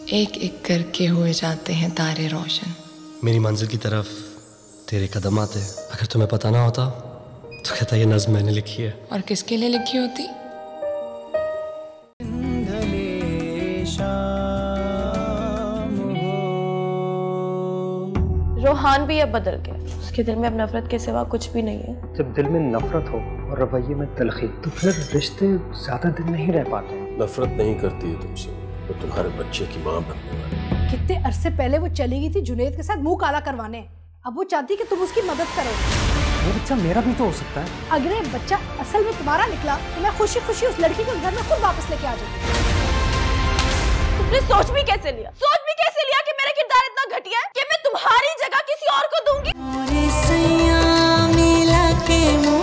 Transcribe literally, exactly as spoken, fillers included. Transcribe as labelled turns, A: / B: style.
A: एक एक करके हुए जाते हैं तारे रोशन।
B: मेरी मंजिल की तरफ तेरे कदम आते। अगर तुम्हें पता ना होता तो कहता ये नज़्म मैंने लिखी है।
A: और किसके लिए लिखी होती?
C: रोहान भी अब बदल गया, उसके दिल में अब नफरत के सिवा कुछ भी नहीं है।
D: जब दिल में नफरत हो और रवैये में तलखी तो फिर रिश्ते ज्यादा दिन नहीं रह पाते।
E: नफरत नहीं करती है तुमसे, वो तुम्हारे बच्चे की माँ बनने वाली।
F: कितने अरसे पहले वो चली गई थी जुनैद के साथ मुंह काला करवाने, अब वो चाहती कि तुम उसकी मदद करो।
D: वो बच्चा मेरा भी तो हो सकता है।
F: अगर ये बच्चा असल में तुम्हारा निकला तो मैं खुशी खुशी उस लड़की को उस घर में खुद वापस लेके आ जाऊंगी।
C: तुमने सोच भी कैसे लिया सोच भी कैसे लिया कि मेरा किरदार इतना घटिया है कि मैं तुम्हारी जगह किसी और को दूंगी।